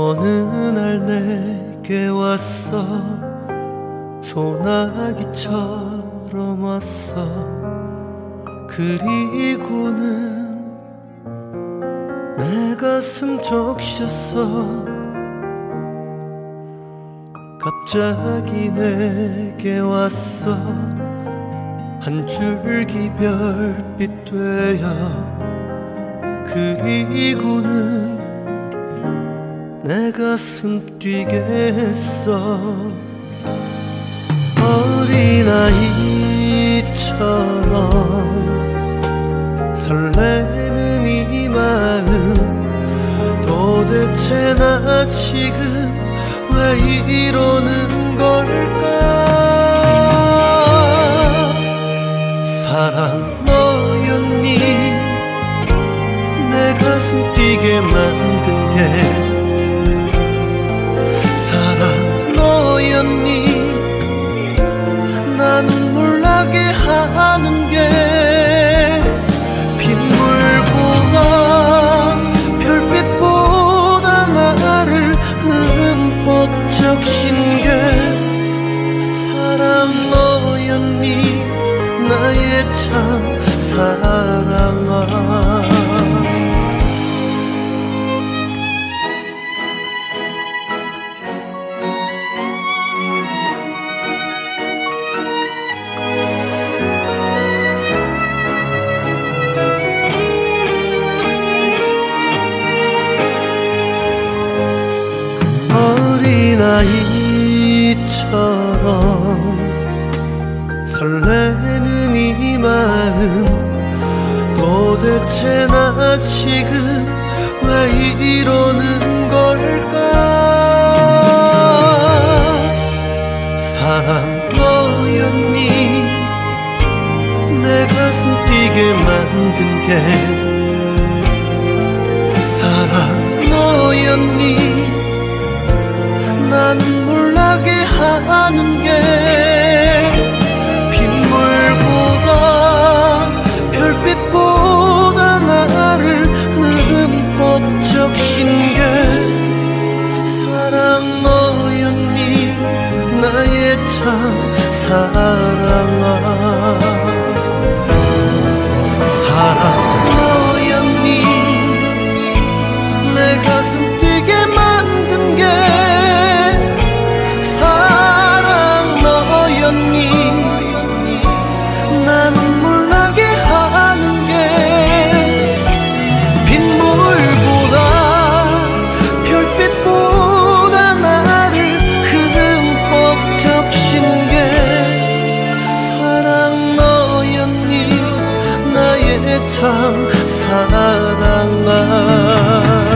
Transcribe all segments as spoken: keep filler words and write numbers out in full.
어느 날 내게 왔어. 소나기처럼 왔어. 그리고는 내 가슴 적셨어. 갑자기 내게 왔어. 한 줄기 별빛 되어. 그리고는 내 가슴 뛰게 했어. 어린아이처럼 설레는 이 마음. 도대체 나 지금 왜 이러는 걸까. 사랑 너였니 내 가슴 뛰게 만든 게. 너였니 나 눈물 나게 하는 게. 빗물보다 별빛보다 나를 흠뻑 적신 게. 사랑 너였니 나의 참 사랑아. 어린아이처럼 설레는 이 마음. 도대체 나 지금 왜 이러는 걸까. 사랑 너였니 내 가슴 뛰게 만든 게. 사랑 너였니 나 눈물 나게 하는 게. 빗물보다 별빛보다 나를 흠뻑 적신 게. 사랑 너였니 나의 참 사랑아. 사랑 너였니 내 가슴 뛰게 만든 게. 나 눈물 나게 하는 게. 빗물보다 별빛보다 나를 흠뻑 적신 게. 사랑 너였니 나의 참 사랑아.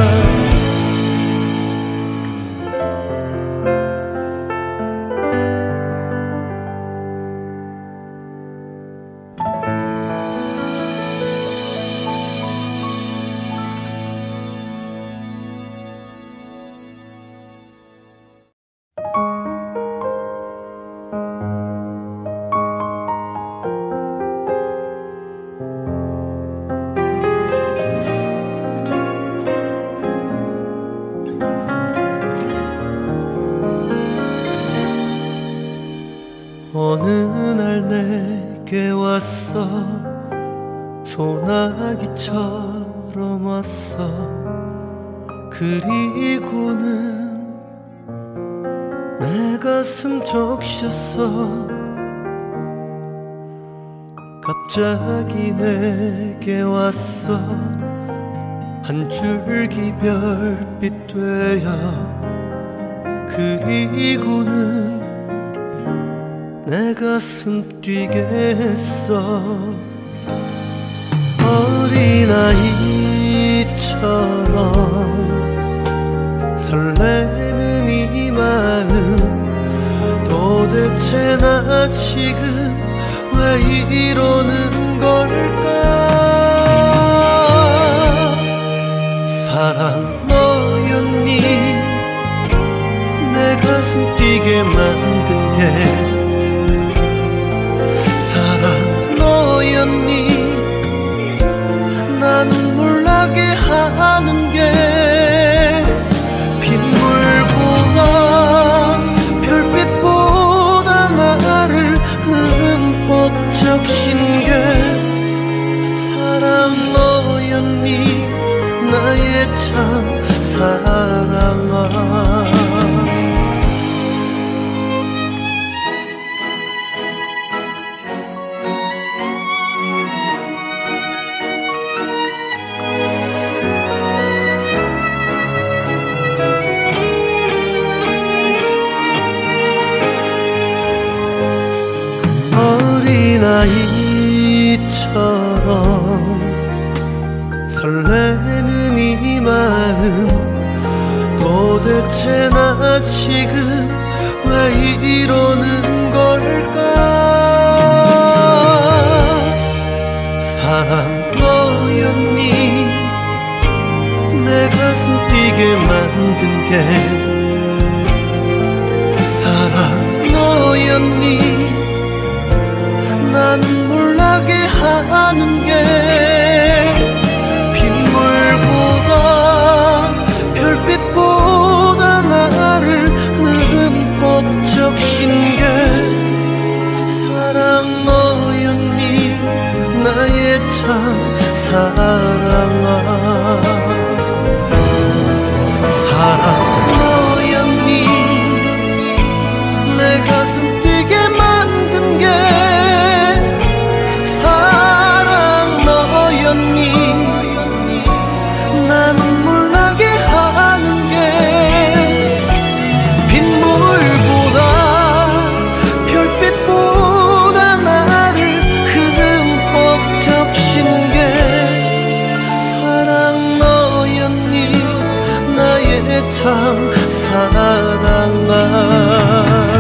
어느 날 내게 왔어. 소나기처럼 왔어. 그리고는 내 가슴 적셨어. 갑자기 내게 왔어. 한 줄기 별빛 되어. 그리고는 내 가슴 뛰게 했어. 어린아이처럼 설레는 이 마음. 도대체 나 지금 왜 이러는 걸까. 사랑 너였니 내 가슴 뛰게 만든 게. 너였니 나 눈물 나게 하는 게. 빗물 나의 참 사랑아. 어린아이처럼 설레는 이 마음, 도대체 나 지금 왜 이러는 걸까? 사랑 너였니, 내 가슴 뛰게 만든 게. 사랑 너였니, 난 몰라게 하는 게. 빗물보다 별빛보다 나를 흠뻑 적신 게. 사랑 너였니, 나의 참 사랑아. 사랑 너였니, 내 가슴 뛰게 만든 게. 난 몰라게 하는 게. 빗물보다 별빛보다 나를 흠뻑 적신 게. 사랑 너였니, 나의 참 사랑아.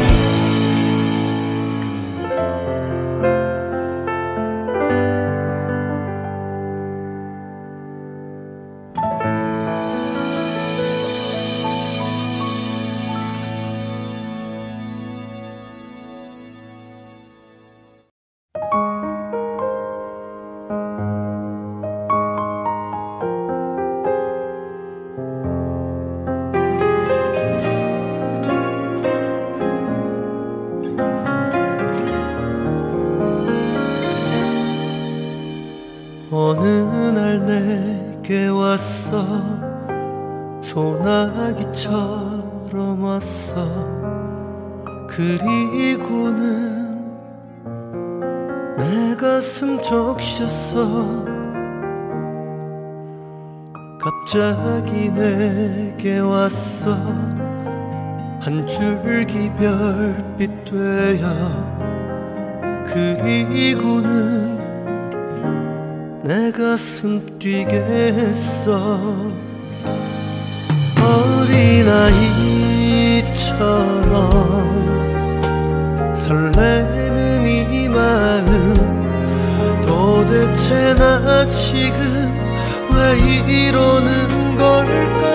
어느 날 내게 왔어, 소나기처럼 왔어. 그리고는 내 가슴 적셨어. 갑자기 내게 왔어, 한 줄기 별빛 되어. 그리고는 내 가슴 뛰게 했어. 어린아이처럼 설레는 이 마음, 도대체 나 지금 왜 이러는 걸까?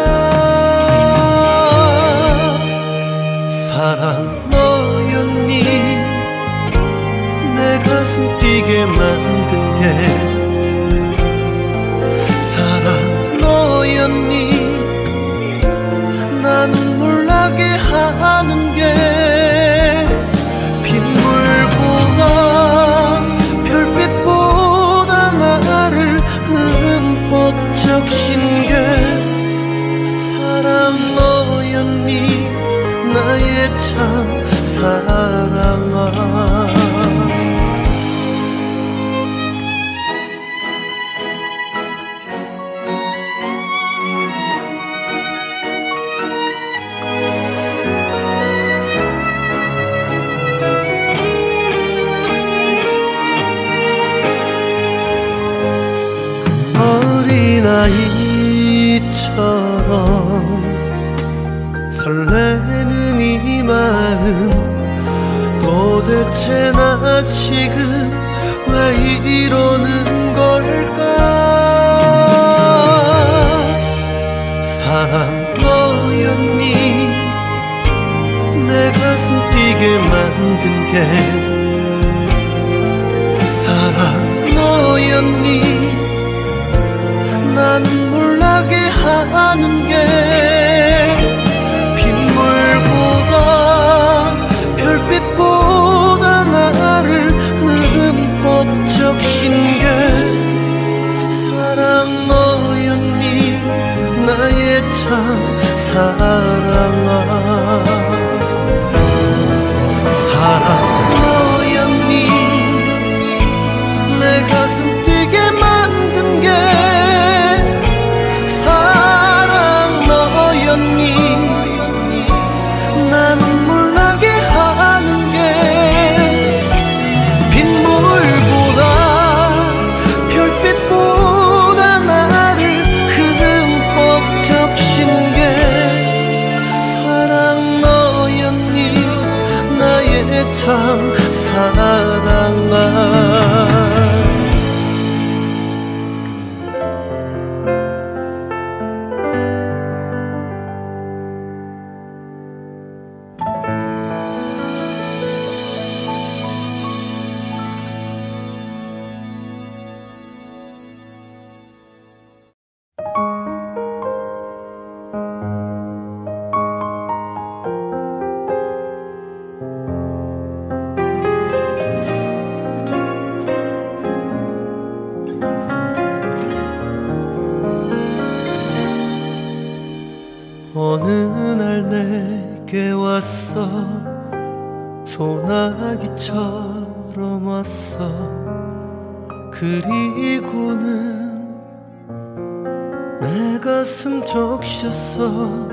사랑 너였니, 내 가슴 뛰게 만든 게. 너였니, 난 몰라게 하는 게. 빗물보다 별빛보다 나를 흠뻑 적신 게. 사랑 너였니, 나의 참 사랑아. 어린아이처럼 설레는 이 마음, 도대체 나 지금 왜 이러는 걸까? 사랑 너였니, 내 가슴 뛰게 만든 게. 사랑 너였니, 난 몰라게 하는 게. 빗물보다 별빛보다 나를 흠뻑 적신 게. 사랑 너였니, 참 사랑아 사랑 너였니 내 가슴 뛰게 만든 게 사랑 너였니 나 눈물 나게 하는 게 빗물보다 별빛보다 나를 흠뻑 적신 게 사랑 너였니 나의 참 사랑아 어느 날 내게 왔어 소나기처럼 왔어 그리고는 내 가슴 적셨어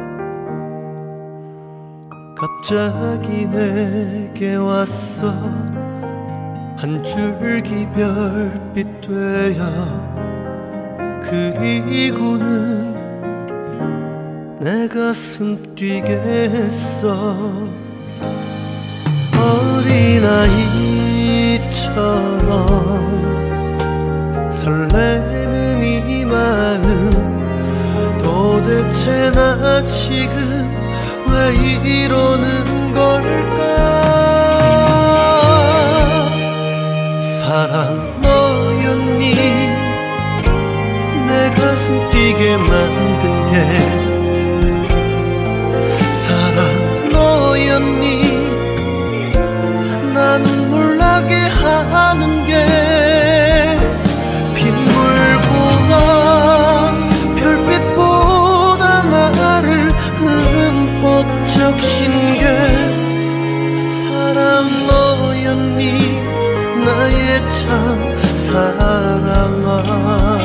갑자기 내게 왔어 한 줄기 별빛 되어 그리고는 내 가슴 뛰게 했어 어린아이처럼 설레는 이 마음 도대체 나 지금 왜 이러는 걸까 사랑 너였니 내 가슴 뛰게 만든 게 너였니 나 눈물 나게 하는 게 빗물보다 별빛보다 나를 흠뻑 적신 게 사랑 너였니 나의 참 사랑아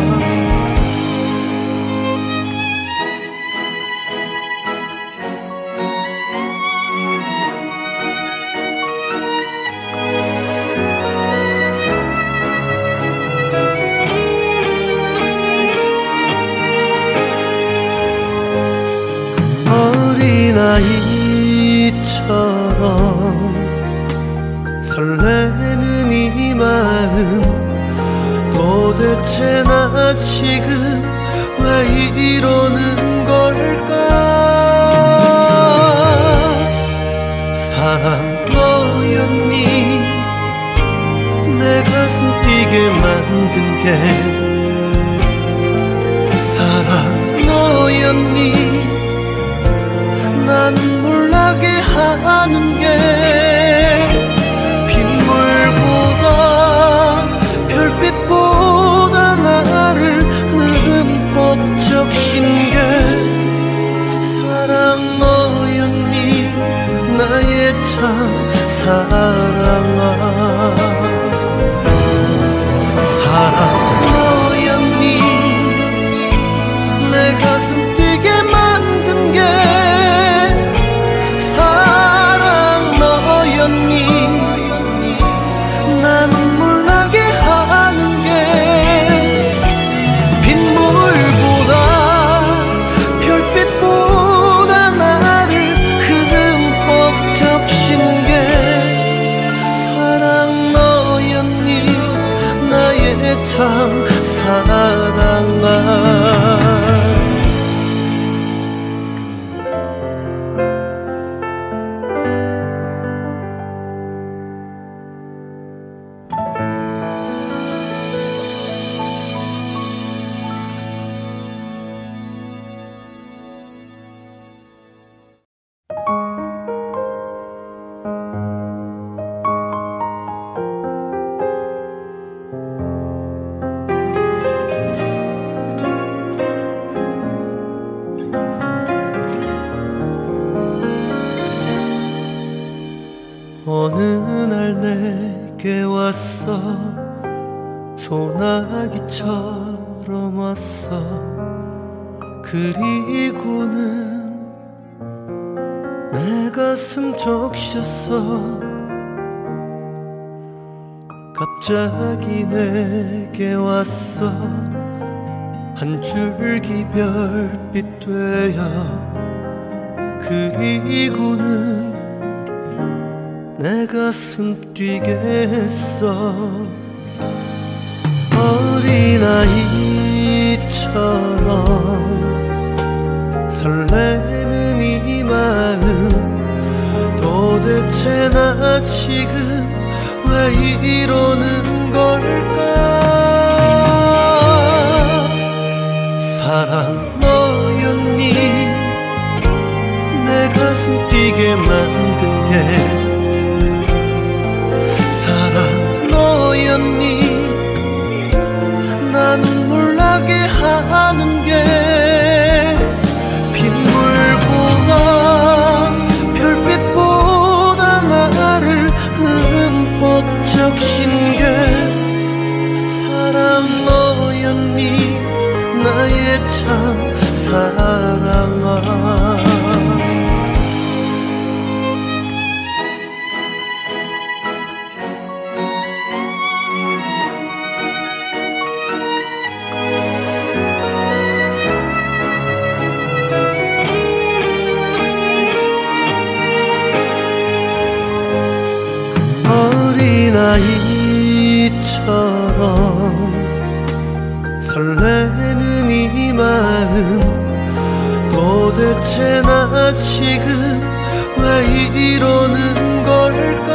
어린아이처럼 설레는 이 마음 도대체 나 지금 왜 이러는 걸까 사랑 너였니 내 가슴 뛰게 만든 게 사랑 너였니 나 눈물 나게 하는 게 빗물보다 별빛보다 나를 흠뻑 적신 게 사랑 너였니 나의 참 사랑아 사랑 너였니 내 가슴 뛰게 만든 게 사랑 소나기처럼 왔어. 그리고는 내 가슴 적셨어. 갑자기 내게 왔어. 한 줄기 별빛 되어. 그리고는 내 가슴 뛰게 했어. 어린아이처럼 설레는 이 마음. 도대체 나 지금 왜 이러는 걸까? 사랑 너였니? 내 가슴 뛰게 만든 게. 사랑 너였니? 나 눈물 나게 하는 게. 빗물보다 별빛보다 나를 흠뻑 적신 게. 사랑 너였니? 나의 참 사랑아. 어린아이처럼 설레는 이 마음. 도대체 나 지금 왜 이러는 걸까?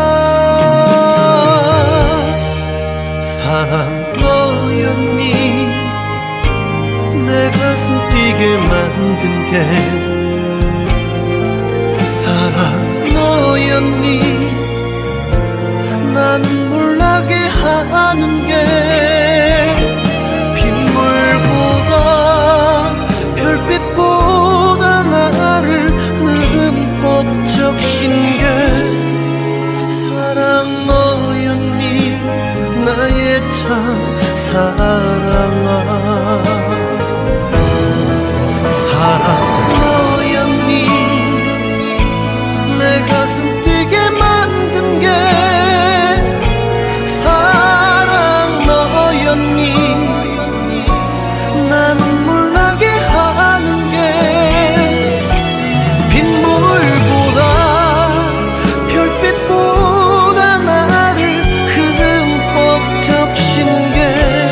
사랑 너였니? 내 가슴 뛰게 만든 게. 사랑 너였니? 나 눈물 나게 하는 게. 빗물보다 별빛보다 나를 흠뻑 적신 게. 사랑 너였니? 나의 참 사랑아. 사랑 너였니? 내 가슴 뛰게 만든 게. 나 눈물 나게 하는 게. 빗물보다 별빛보다 나를 흠뻑 적신 게.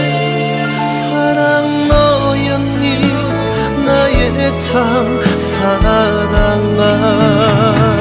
사랑 너였니? 나의 참 사랑아.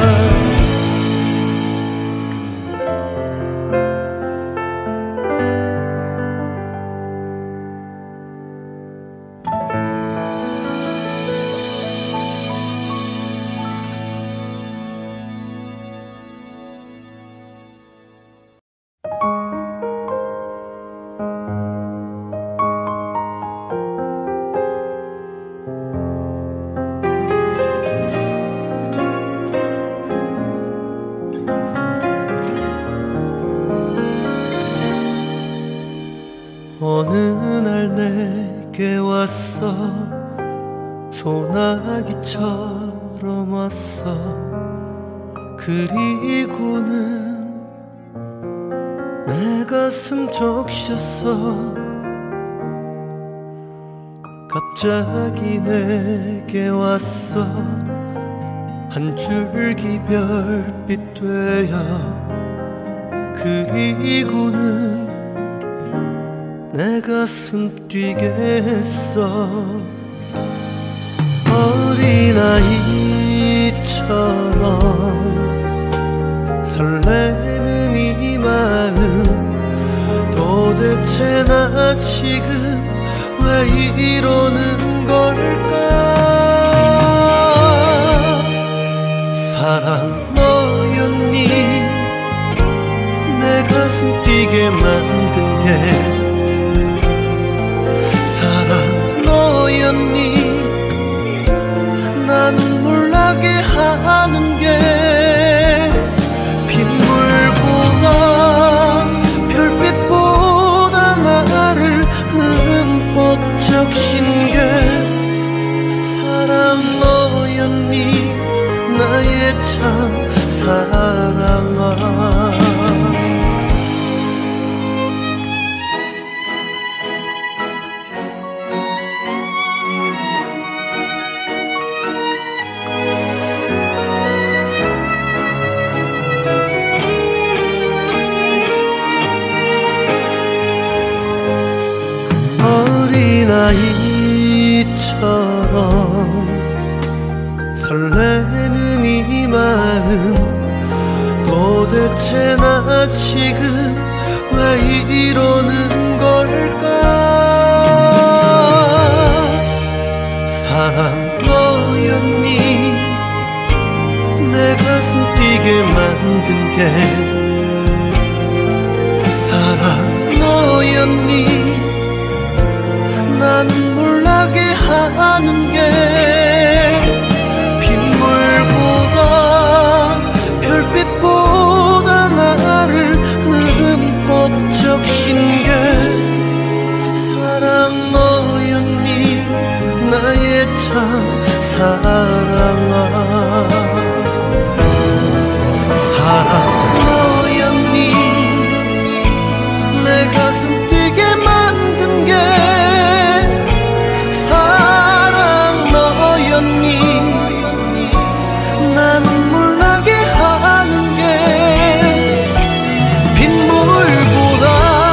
어느 날 내게 왔어. 소나기처럼 왔어. 그리고는 내 가슴 적셨어. 갑자기 내게 왔어. 한 줄기 별빛 되어. 그리고는 내 가슴 뛰게 했어. 어린아이처럼 설레는 이 마음. 도대체 나 지금 왜 이러는 걸까? 사랑 너였니? 내 가슴 뛰게 만든 게. 너였니? 나 눈물 나게 하는 게. 빗물보다 별빛보다 나를 어린아이처럼 설레는 이 마음 도대체 나 지금 왜 이러는 걸까. 사랑 너였니 내 가슴 뛰게 만든 게. 사랑 너였니 나 눈물 나게 하는 게. 빗물보다 별빛보다 나를 흠뻑 적신 게. 사랑 너였니 나의 참 사랑아. 사랑 너였니 내 가슴 뛰게 만든 게. 나 눈물 나게 하는 게. 빗물보다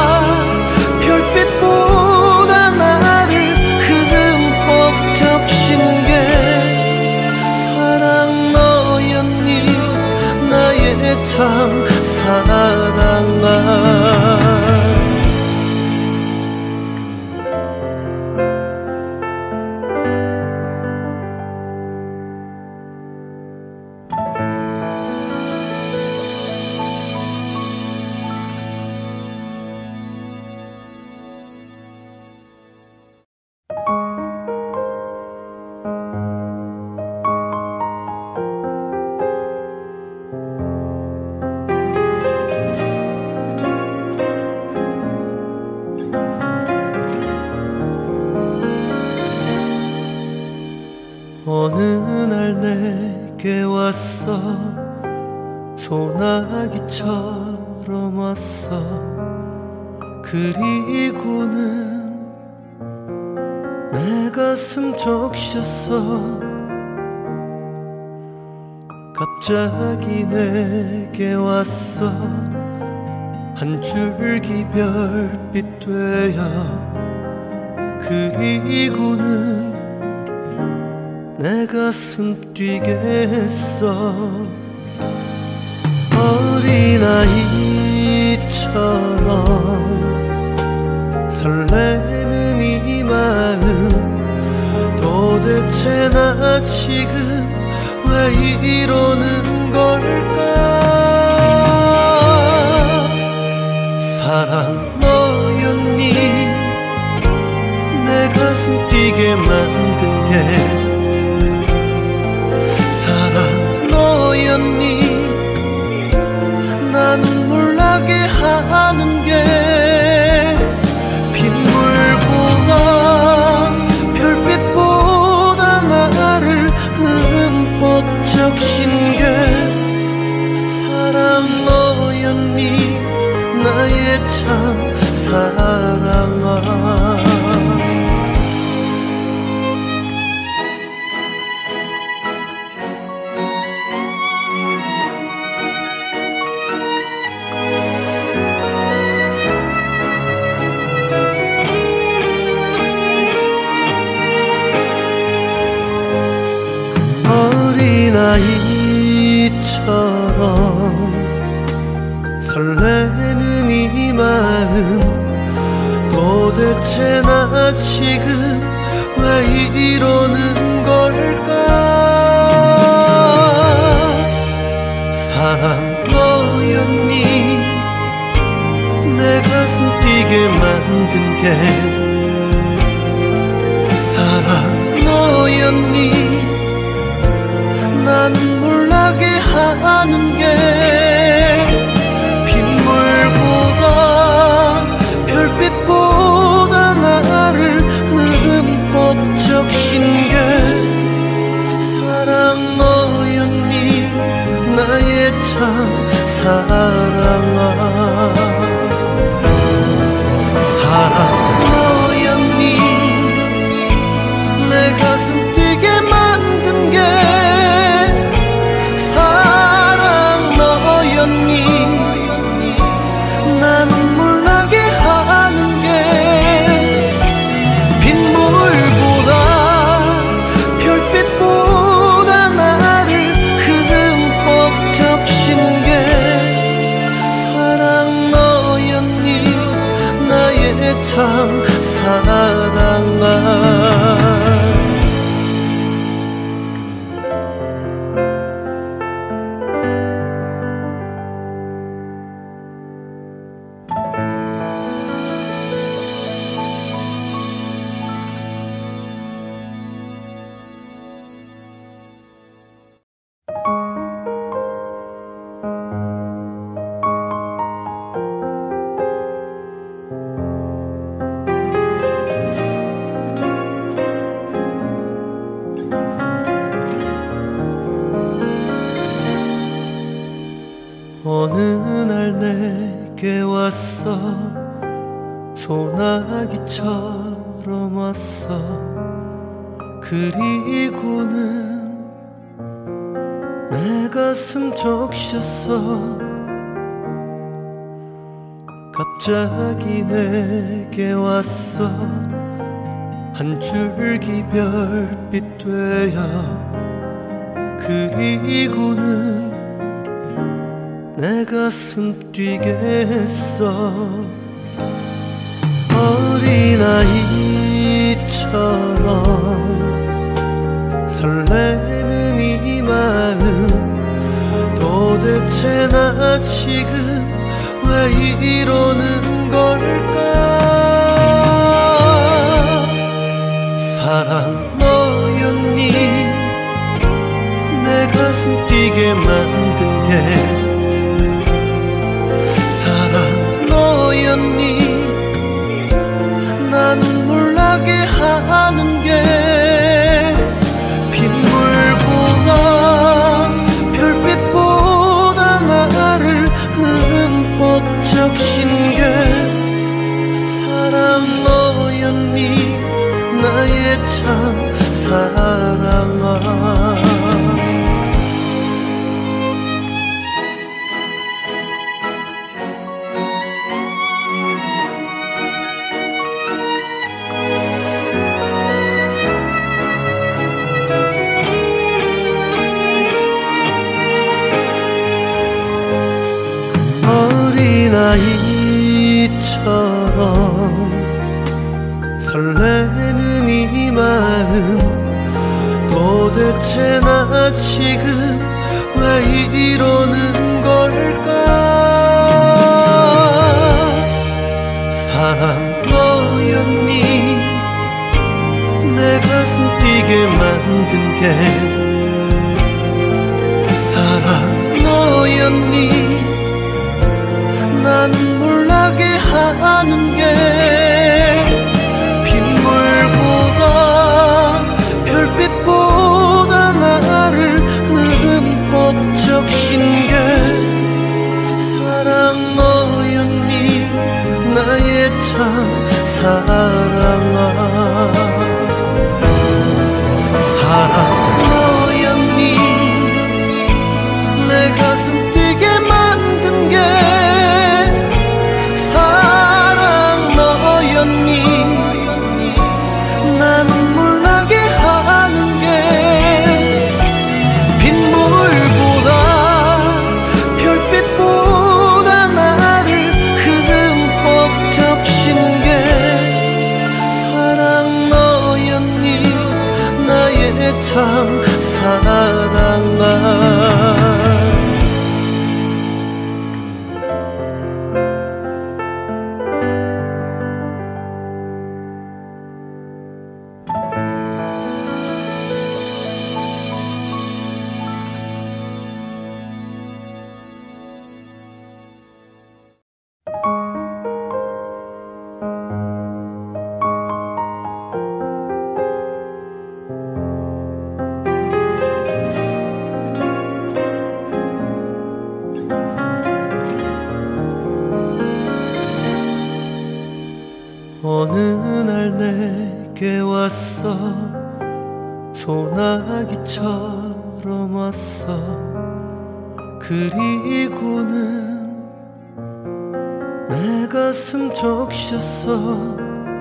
별빛보다 나를 흠뻑 적신 게. 사랑 너였니 나의 참 사랑아. 어느 날 내게 왔어. 소나기처럼 왔어. 그리고는 내 가슴 적셨어. 갑자기 내게 왔어. 한 줄기 별빛 되어. 그리고는 내 가슴 뛰게 했어. 어린아이처럼 설레는 이 마음 도대체 나 지금 왜 이러는 걸까. 사랑 너였니 내 가슴 뛰게 만든 게. 너였니 나 눈물 나게 하는 게. 빗물보다 별빛보다 나를 흠뻑 적신 게. 사랑 너였니 나의 참 사랑아. 어린아이처럼 설레는 이 마음 도대체 나 지금 왜 이러는 걸까. 사랑 너였니 내 가슴 뛰게 만든 게. 사랑 너였니 나 눈물 나게 하는 게. 빗물보다 별빛보다 나를 흠뻑 적신 게. 사랑 너였니 나의 참 사랑. 왔어. 소나기처럼 왔어. 그리고는 내 가슴 적셨어. 갑자기 내게 왔어. 한 줄기 별빛 되어. 그리고는 내 가슴 뛰게 했어. 어린아이처럼 설레는 이 마음. 도대체 나 지금 왜 이러는 걸까. 사랑 너였니 내 가슴 뛰게 만든 게. 사랑 너였니 나 눈물 나게 하는 게. 빗물보다 별빛보다 나를 흠뻑 적신 게. 사랑 너였니 나의 참 사랑아. 어린아이처럼 설레는 이 마음. 도대체 나 지금 왜 이러는 걸까. 사랑 너였니 내 가슴 뛰게 만든 게. 사랑 너였니 나 눈물 나게 하는 게. 빗물보다 별빛보다 나를 흠뻑 적신 게. 사랑 너였니 나의 참 사랑아. 사랑 너였니 내 가슴 뛰게 만든 게. 나 눈물 나게 하는 게. 빗물보다 별빛보다 나를 흠뻑 적신 게. 사랑 너였니 나의 참 사랑아. 어느 날 내게 왔어. 소나기처럼 왔어. 그리고는 내 가슴 적셨어.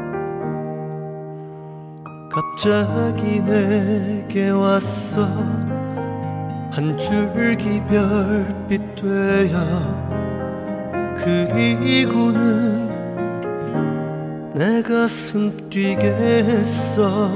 갑자기 내게 왔어. 한 줄기 별빛 되어. 그리고는 내 가슴 뛰게 했어.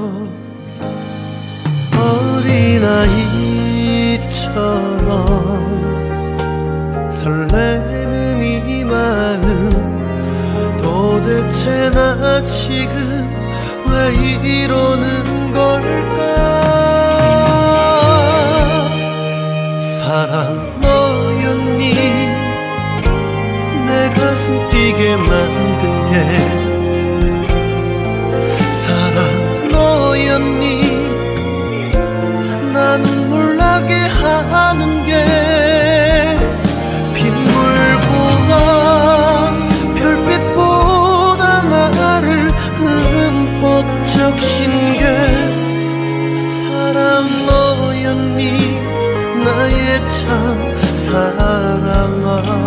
어린아이처럼 설레는 이 마음. 도대체 나 지금 왜 이러는 걸까. 사랑 너였니 내 가슴 뛰게 만든 게. 너였니 나 눈물 나게 하는 게. 빗물보다 참 사랑아.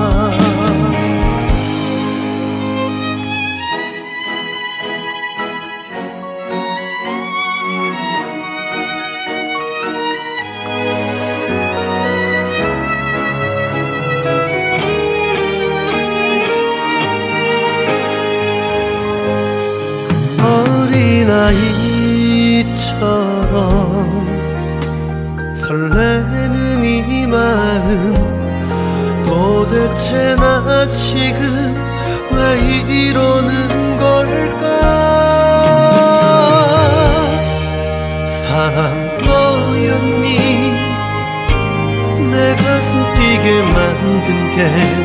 어린아이처럼 설레는 이 마음, 도대체 나 지금 왜 이러는 걸까? 사랑 너였니 내 가슴 뛰게 만든 게,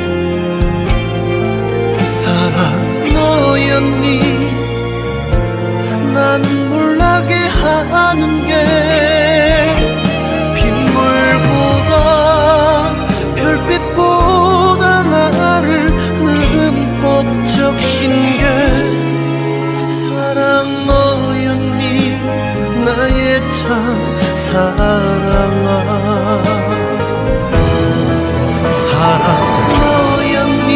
사랑 너였니 난 몰라게 하는 게, 빗물보다 별빛보다 나를 흠뻑 적신 게, 사랑 너였니 나의 참 사랑아. 사랑 너였니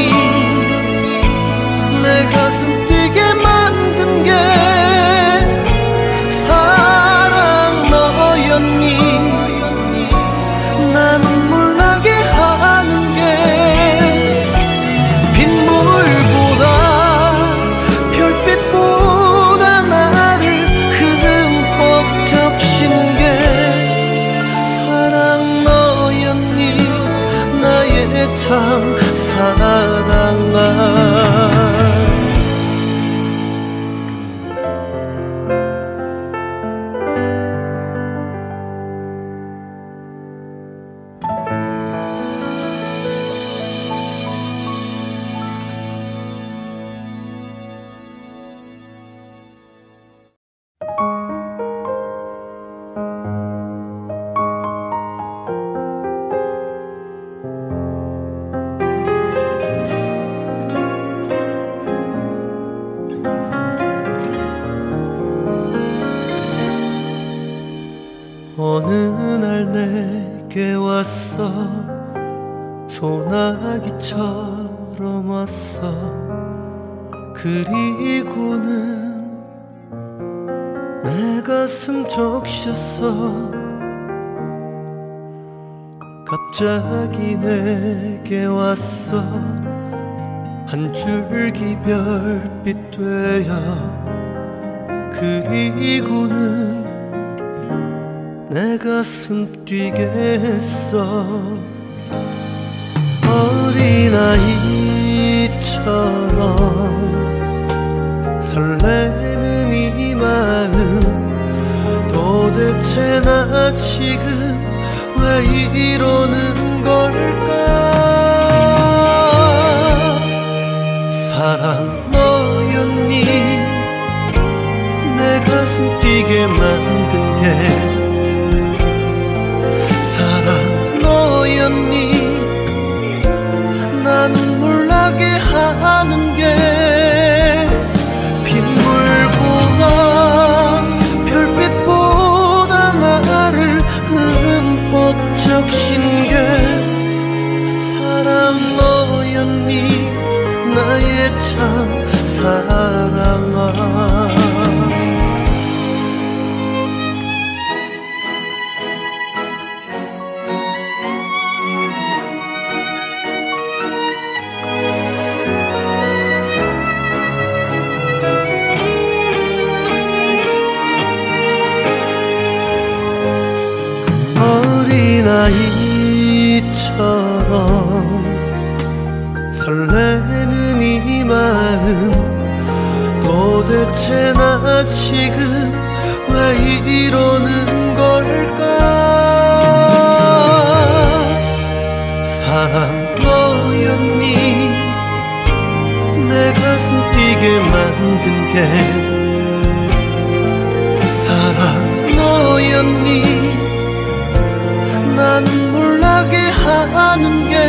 내 가슴 뛰게 만든 게, 나는 몰라게 하는 게, 빗물보다 별빛보다 나를 흠뻑 적신 게, 사랑 너였니 나의 참 사랑아. 어느 날 내게 왔어, 소나기처럼 왔어. 그리고는 내 가슴 적셨어. 갑자기 내게 왔어, 한 줄기 별빛 되어. 그리고는 내 가슴 뛰게 했어. 어린아이처럼 설레는 이 마음, 도대체 나 지금 왜 이러는 걸까? 사랑 너였니 내 가슴 뛰게 만든 게, 너였니 나는 몰라게 하는 게, 빗물보다 별빛보다 나를 흠뻑 적신 게, 사랑 너였니 나의 참 사랑아. 어린아이처럼 설레는 이 마음, 도대체 나 지금 왜 이러는 걸까? 사랑 너였니 내 가슴 뛰게 만든 게, 사랑 너였니 나는 몰라게 하는 게,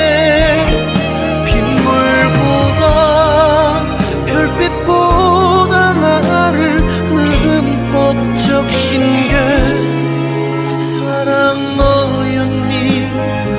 빗물보다 별빛보다 나를 흠뻑 적신 게, 사랑 너였니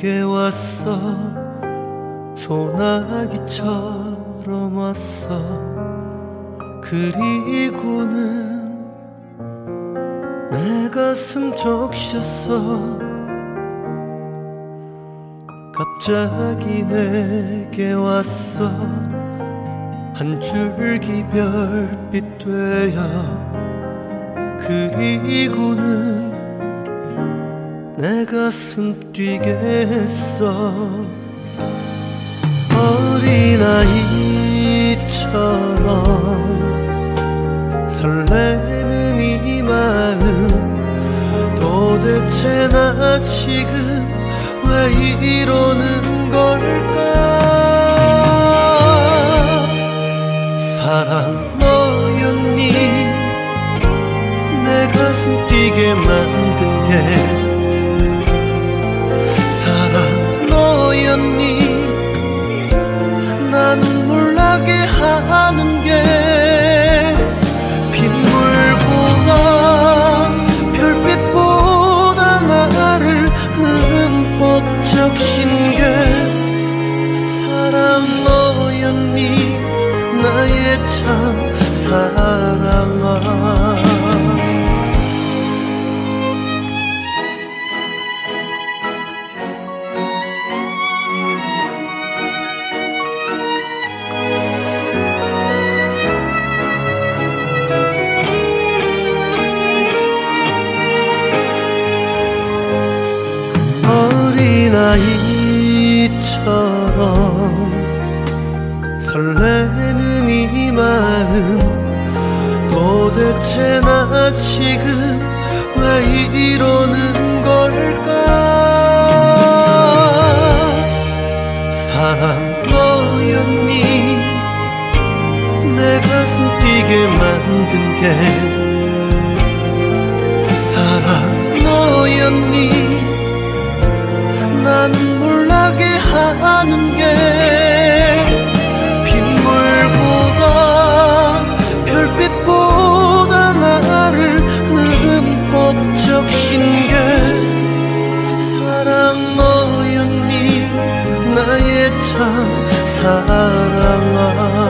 내게 왔어. 소나기처럼 왔어. 그리고는 내 가슴 적셨어. 갑자기 내게 왔어. 한 줄기 별빛 되어. 그리고는 내 가슴 뛰게 했어. 어린아이처럼 설레는 이 마음. 도대체 나 지금 왜 이러는 걸까? 사랑 너였니? 내 가슴 뛰게 만든 게. 사랑 너였니? 나 눈물 나게 하는 게. 빗물보다 별빛보다 나를 흠뻑 적신 게. 사랑 너였니? 나의 참 사랑아. 어린아이처럼 설레는 이 마음. 도대체 나 지금 왜 이러는 걸까? 사랑 너였니? 내 가슴 뛰게 만든 게. 사랑 너였니? 나 눈물 나게 하는 게. 빗물보다 별빛보다 나를 흠뻑 적신 게. 사랑 너였니? 나의 참 사랑아.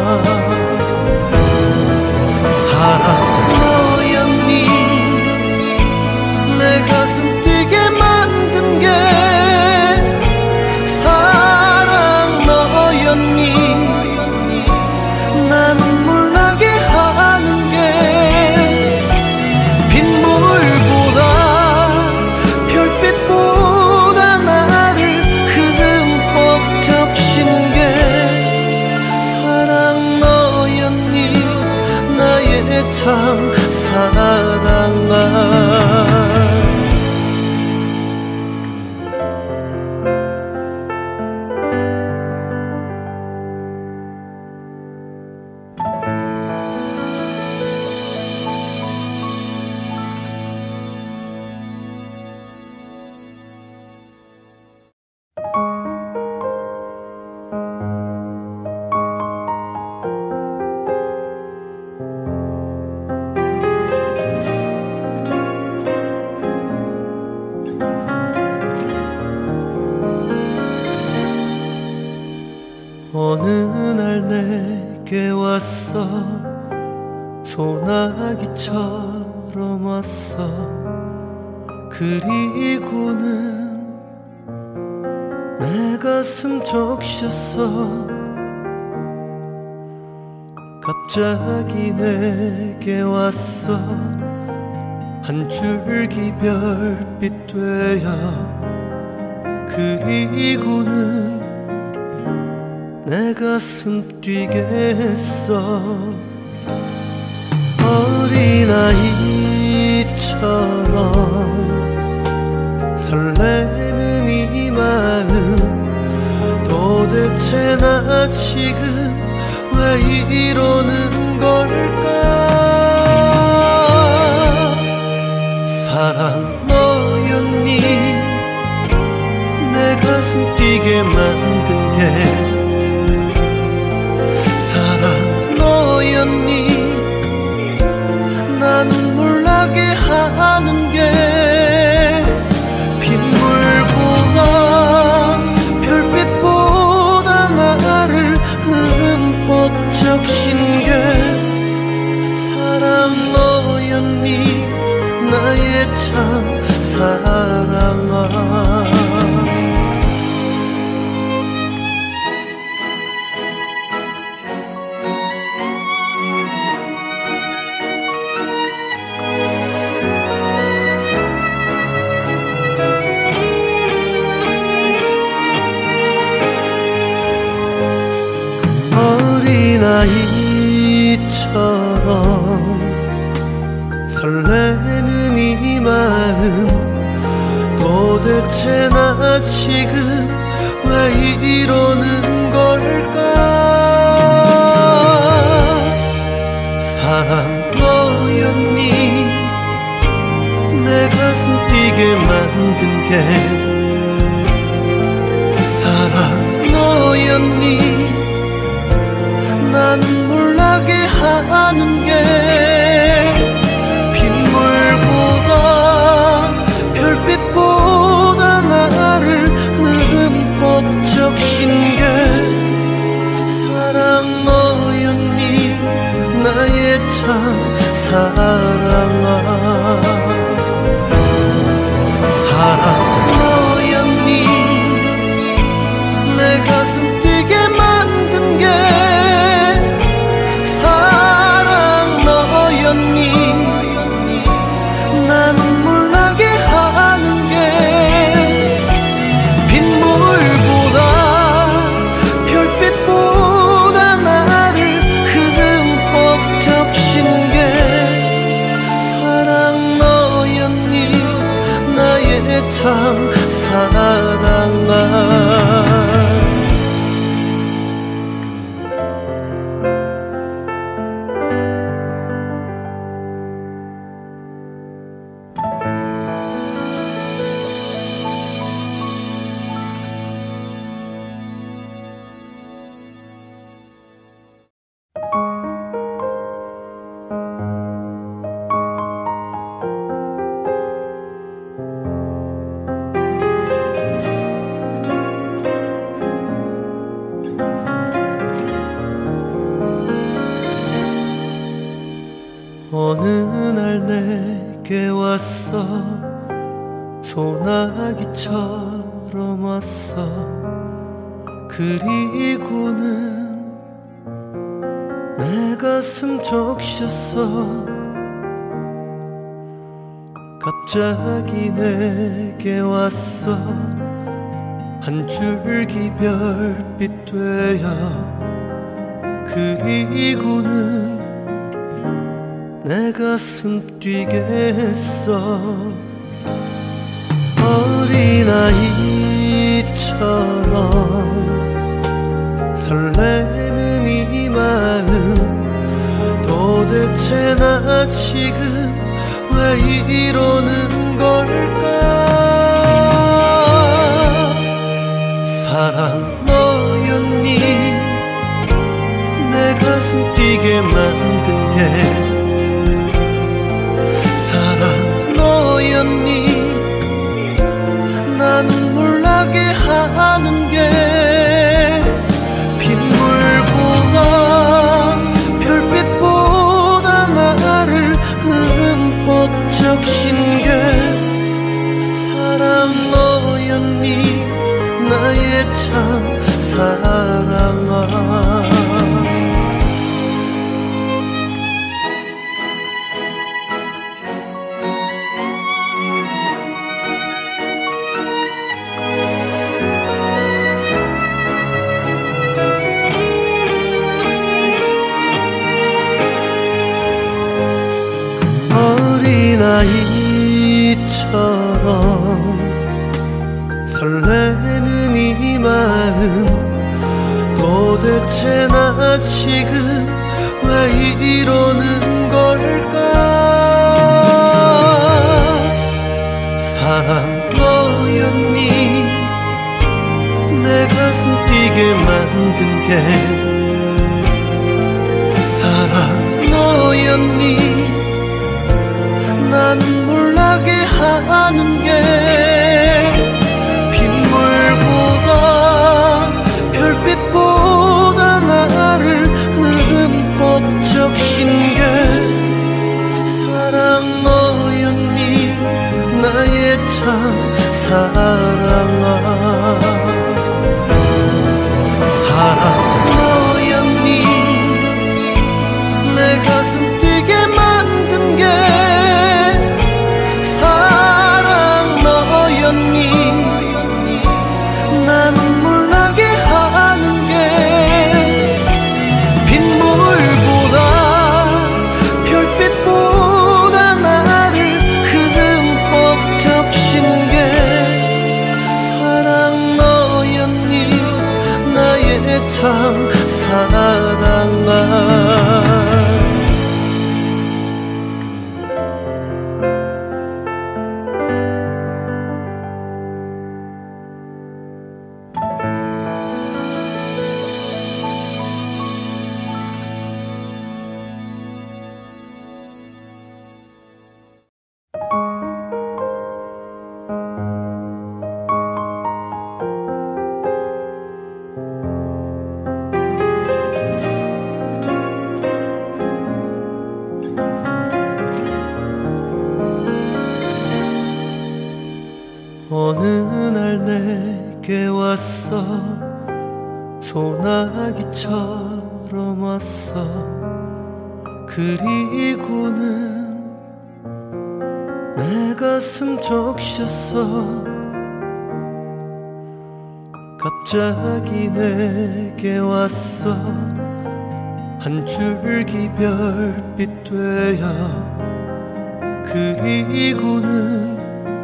사랑 너였니? 내 가슴 뛰게 만든 게. 나 눈물 나게 하는 게. 빗물보다 별빛보다 나를 흠뻑 적신 게. 사랑 너였니? 나의 참 사랑아. 어느 날 내게 왔어. 소나기처럼 왔어. 그리고는 내 가슴 적셨어. 갑자기 내게 왔어. 한 줄기 별빛 되어. 그리고는 내 가슴 뛰게 했어. 어린아이처럼 설레는 이 마음. 도대체 나 지금 왜 이러는 걸까? 사랑 너였니? 내 가슴 뛰게 만든 게. 너였니? 나 눈물 나게 하는 게. 빗물보다 어린아이처럼 설레는 이 마음 도대체 나 지금 왜 이러는 걸까. 사랑 너였니 내 가슴 뛰게 만든 게. 사랑 너였니 나 눈물 나게 하는 게. 빗물보다 별빛보다 나를 흠뻑 적신 게. 사랑 너였니 나의 참 사랑아. 사랑 너였니 내 가슴 뛰게 만든 게. 사랑 너였니 나 눈물 나게 하는 게. 빗물보다 별빛보다 나를 흠뻑 적신 게. 사랑 너였니 나의 참 사랑아. 어느 날 내게 왔어. 소나기처럼 왔어. 그리고는 내 가슴 적셨어. 갑자기 내게 왔어. 한 줄기 별빛 되어. 그리고는 내 가슴 뛰게 했어. 어린아이처럼 설레는 이 마음 도대체 나 지금 왜 이러는 걸까. 사랑 너였니 내 가슴 뛰게 만든 게. 너였니 나 눈물 나게 하는 게. 빗물보다 별빛보다 나를 흠뻑 적신 게. 사랑 너였니 나의 참 사랑아. 어린아이처럼 설레는 이 마음 도대체 나 지금 왜 이러는 걸까. 사랑 너였니 내 가슴 뛰게 만든 게. 사랑 너였니 나 눈물 나게 하는 게. 빗물보다 별빛보다 나를 흠뻑 적신 게. 사랑 너였니 나의 참 사랑아. 사랑 너였니 내 가슴 뛰게 만든 게. 사랑 너 어느 날 내게 왔어 소나기처럼 왔어. 그리고는 내 가슴 적셨어. 갑자기 내게 왔어 한 줄기 별빛 되어. 그리고는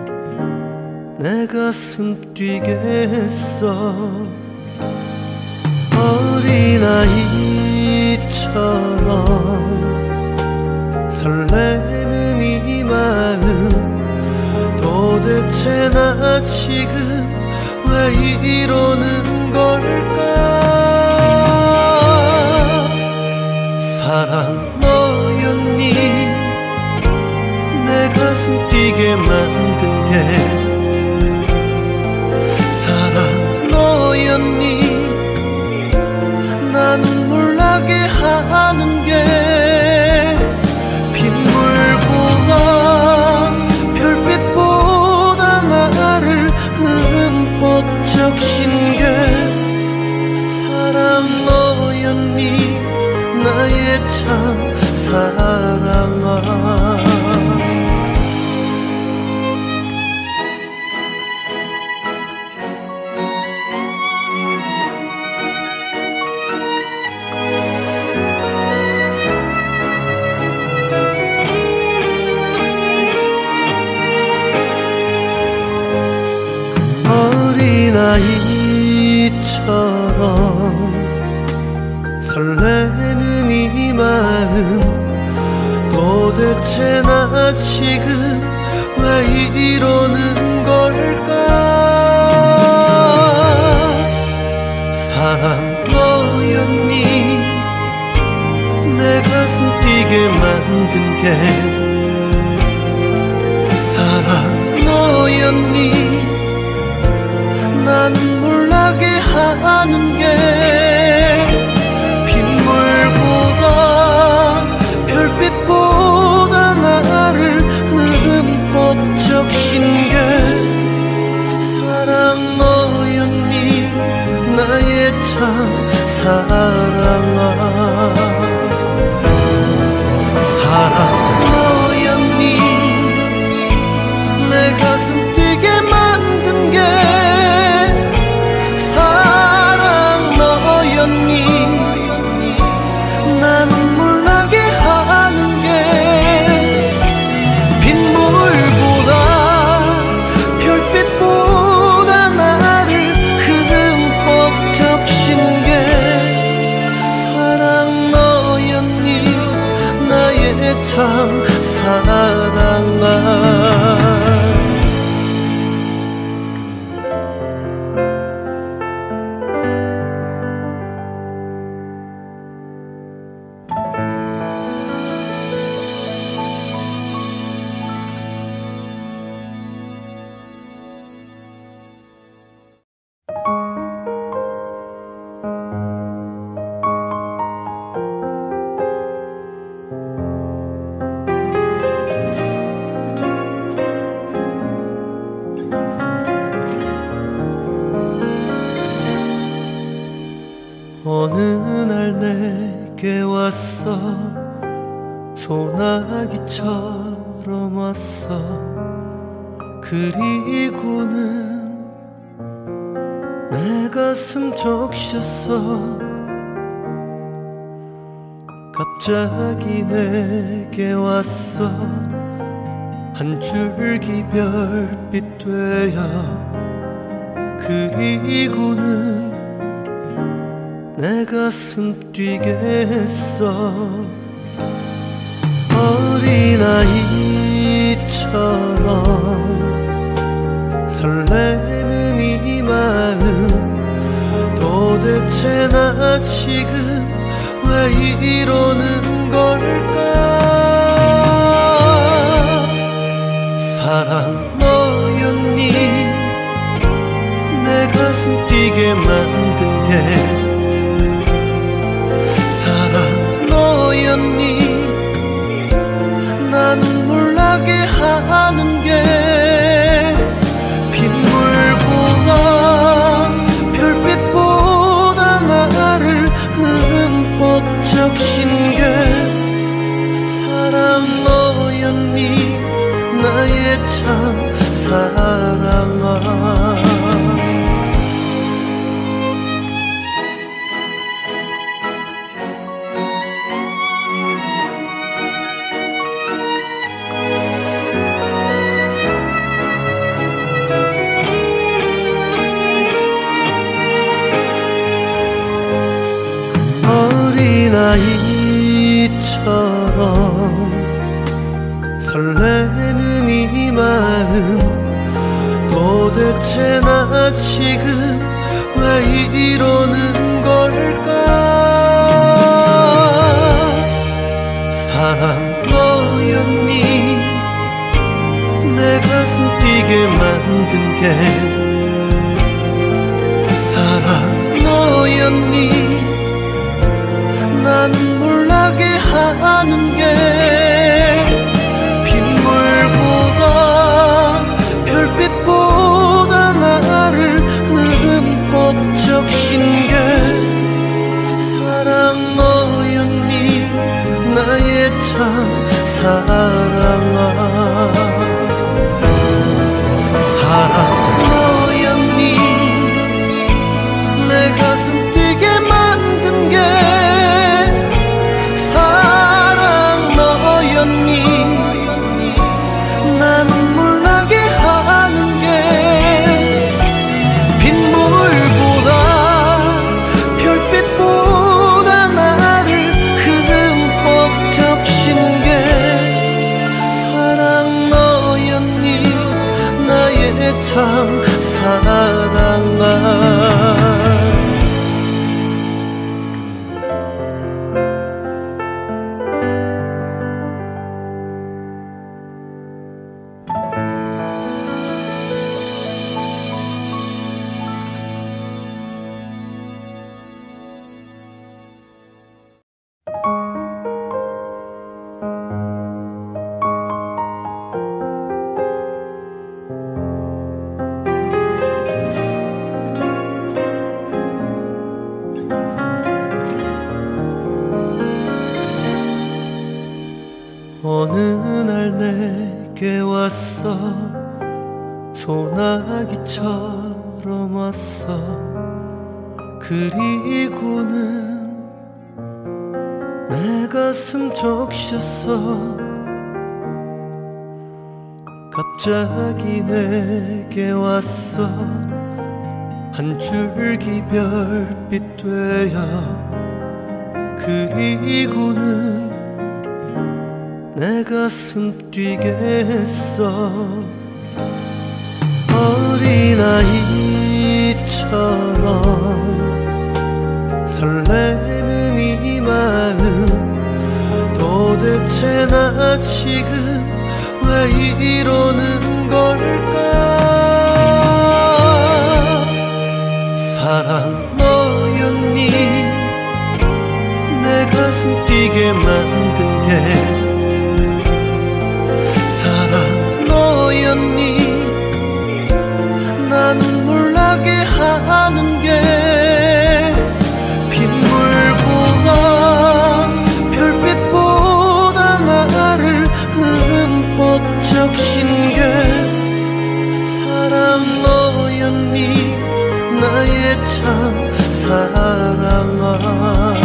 내 가슴 뛰게 했어. 어린아이처럼 설레는 이 마음. 도대체 나 지금 왜 이러는 걸까. 사랑 너였니 내 가슴 뛰게 만든 게. 너였니 나 눈물 나게 하는 게. 빗물보다 별빛보다 나를 흠뻑 적신 게. 사랑 너였니 나의 참 사랑아. 어린아이처럼 설레는 이 마음. 도대체 나 지금 왜 이러는 걸까. 사랑 너였니 내 가슴 뛰게 만든 게. 사랑 너였니 나 눈물 나게 하는 게. 빗물보다 별빛보다 나를 흠뻑 적신 게. 사랑 너였니 나의 참 사랑아. 사랑 너였니 내 가슴 뛰게 만든 게. 나 눈물 나게 하는 게. 빗물보다 별빛보다 나를 흠뻑 적신 게. 사랑 너였니 나의 참 사랑아. 어느 날 내게 왔어 소나기처럼 왔어. 그리고는 내 가슴 적셨어. 갑자기 내게 왔어 한 줄기 별빛 되어. 그리고는 내 가슴 뛰게 했어. 어린아이처럼 설레는 이 마음. 도대체 나 지금 왜 이러는 걸까. 사랑 너였니 내 가슴 뛰게 만든 게. 너였니 하는 게 빗물보다 별빛보다 나를 흠뻑 적신 게 사랑 너였니 나의 참 사랑아. 어린아이처럼 설레는 이 마음 도대체 나 지금 왜 이러는 걸까. 사랑 너였니 내 가슴 뛰게 만든 게 사랑 너였니 난 몰라게 하는 게 빗물보다 별빛보다 나를 흠뻑 적신 게 사랑 너였니 나의 참 사랑아. 사랑 너였니 내 가슴 뛰게 만든 게 난 몰라게 하는 게 빗물보다 별빛보다 나를 흠뻑 적신 게 사랑 너였니 나의 참 사랑아. 어느 날 내게 왔어 소나기처럼 왔어. 그리고는 내 가슴 적셨어. 갑자기 내게 왔어 한 줄기 별빛 되어. 그리고는 내 가슴 뛰게 했어. 어린아이처럼 설레는 이 마음 도대체 나 지금 왜 이러는 걸까. 사랑 너였니 내 가슴 뛰게 만든 게 너였니 난 몰라게 하는 게 빗물보다 별빛보다 나를 흠뻑 적신 게 사랑 너였니 나의 참 사랑아.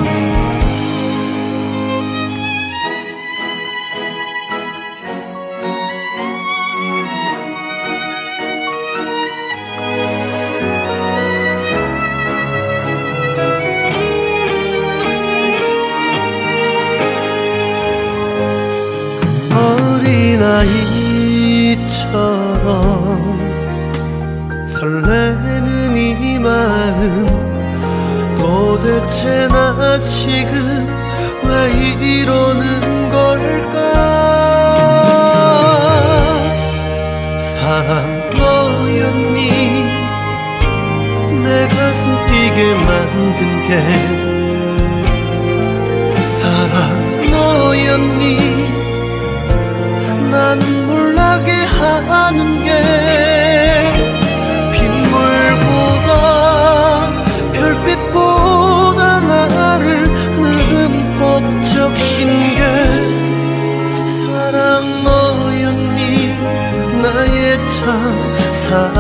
어린아이처럼 설레는 이 마음 도대체 나 지금 왜 이러는 걸까. 사랑 너였니 내 가슴 뛰게 만든 게 사랑 너였니 난 하는 게 빗물보다 별빛보다 나를 흠뻑 적신 게 사랑 너였니 나의 참 사랑